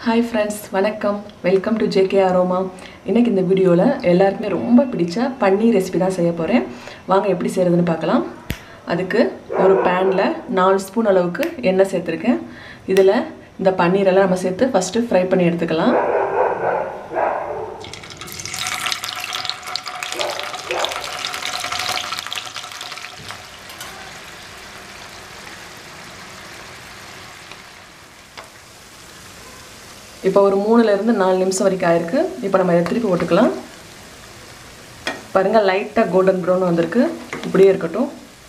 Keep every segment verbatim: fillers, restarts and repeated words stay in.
Hi friends, வணக்கம். Welcome to J K Aroma. இன்னைக்கு இந்த வீடியோல எல்லாருக்குமே ரொம்ப பிடிச்ச பன்னீர் ரெசிபி தான் செய்ய போறேன். வாங்க எப்படி செய்யறதுன்னு பார்க்கலாம். அதுக்கு ஒரு panல நாலு ஸ்பூன் அளவுக்கு எண்ணெய் சேர்த்திருக்கேன். இதுல இந்த பன்னீர் எல்லாம் நம்ம சேர்த்து ஃபர்ஸ்ட் ஃப்ரை பண்ணி எடுத்துக்கலாம். இப்போ ஒரு மூணுல இருந்து நாலு நிமிஷம் வரைக்கும் ஆயிருக்கு. இப்போ நம்ம இத திருப்பி போட்டுக்கலாம். பாருங்க லைட்டா கோல்டன் பிரவுன் வந்திருக்கு. இப்படியே இருக்கட்டும்.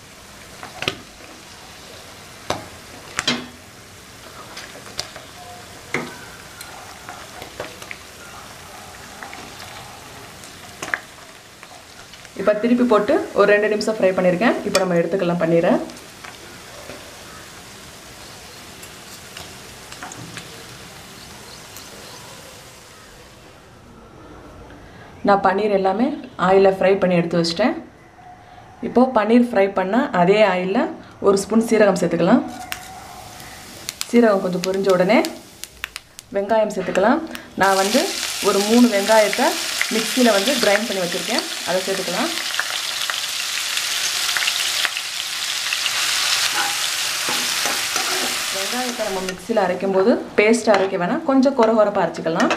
இப்போ திருப்பி போட்டு ஒரு ரெண்டு நிமிஷம் ஃப்ரை பண்ணிருக்கேன். இப்போ நம்ம எடுத்துக்கலாம் பன்னீரை. நான் பன்னீர் எல்லாமே ஆயில்ல ஃப்ரை பண்ணி எடுத்து வச்சிட்டேன். இப்போ பன்னீர் ஃப்ரை பண்ண அதே ஆயில்ல ஒரு ஸ்பூன் சீரகம் சேர்த்துக்கலாம். சீரகம் கொஞ்சம் பொரிஞ்ச உடனே வெங்காயம் சேர்த்துக்கலாம். நான் வந்து ஒரு மூணு வெங்காயத்தை மிக்ஸில வந்து கிரைண்ட் பண்ணி வச்சிருக்கேன். அதை சேர்த்துக்கலாம். வெங்காயத்தை நம்ம மிக்ஸில அரைக்கும்போது பேஸ்ட் அரைக்க வேணாம், கொஞ்சம் கொர கொரப்பா அரைச்சுக்கலாம்.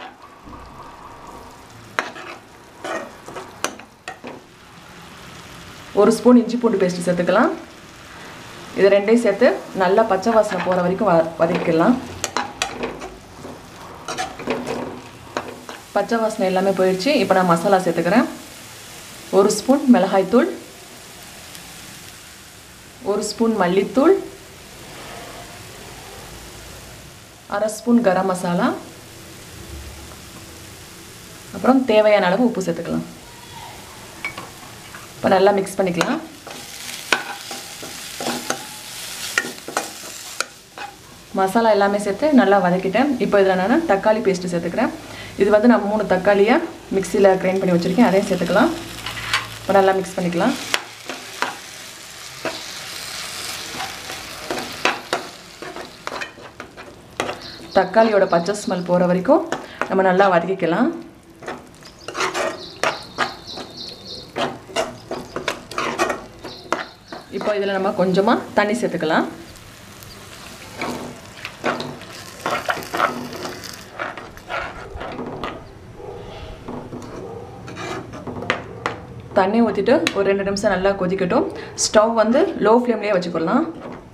ஒரு ஸ்பூன் இஞ்சி பூண்டு பேஸ்ட் சேர்த்துக்கலாம். இது ரெண்டையும் சேர்த்து நல்லா பச்சை வாசனை போற வரைக்கும் வதக்கிக்கலாம். பச்சை வாசனை எல்லாமே போயிடுச்சு. இப்போ நான் மசாலா சேர்த்துக்கிறேன். ஒரு ஸ்பூன் மிளகாய் தூள், ஒரு ஸ்பூன் மல்லித்தூள், அரை ஸ்பூன் கரம் மசாலா, அப்புறம் தேவையான அளவு உப்பு சேர்த்துக்கலாம். இப்போ நல்லா மிக்ஸ் பண்ணிக்கலாம். மசாலா எல்லாமே சேர்த்து நல்லா வதக்கிட்டேன். இப்போ இதில் நான் தக்காளி பேஸ்ட்டு சேர்த்துக்கிறேன். இது வந்து நான் மூணு தக்காளியை மிக்ஸியில் கிரைண்ட் பண்ணி வச்சுருக்கேன். அதையும் சேர்த்துக்கலாம். இப்போ நல்லா மிக்ஸ் பண்ணிக்கலாம். தக்காளியோட பச்சை ஸ்மெல் போகிற வரைக்கும் நம்ம நல்லா வதக்கிக்கலாம். இப்போ இதில் நம்ம கொஞ்சமாக தண்ணி சேர்த்துக்கலாம். தண்ணி ஊற்றிட்டு ஒரு ரெண்டு நிமிஷம் நல்லா கொதிக்கட்டும். ஸ்டவ் வந்து லோ ஃப்ளேம்லேயே வச்சுக்கலாம்.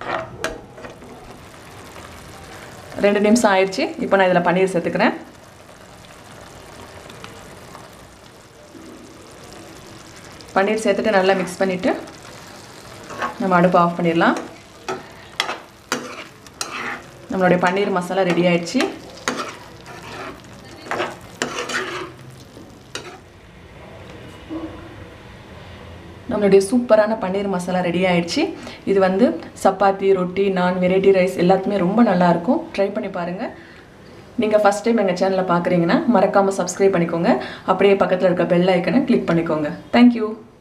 ரெண்டு நிமிஷம் ஆயிடுச்சு. இப்போ நான் இதில் பன்னீர் சேர்த்துக்கிறேன். பன்னீர் சேர்த்துட்டு நல்லா மிக்ஸ் பண்ணிவிட்டு நம்ம அடுப்பு ஆஃப் பண்ணிடலாம். நம்மளுடைய பன்னீர் மசாலா ரெடி ஆயிடுச்சு. நம்மளுடைய சூப்பரான பன்னீர் மசாலா ரெடி ஆயிடுச்சு. இது வந்து சப்பாத்தி, ரொட்டி, நான், வெரைட்டி ரைஸ் எல்லாத்துக்குமே ரொம்ப நல்லா இருக்கும். ட்ரை பண்ணி பாருங்க. நீங்க ஃபர்ஸ்ட் டைம் எங்க சேனலை பார்க்குறீங்கன்னா மறக்காம சப்ஸ்கிரைப் பண்ணிக்கோங்க. அப்படியே பக்கத்தில் இருக்க பெல் ஐக்கனை கிளிக் பண்ணிக்கோங்க. தேங்க்யூ.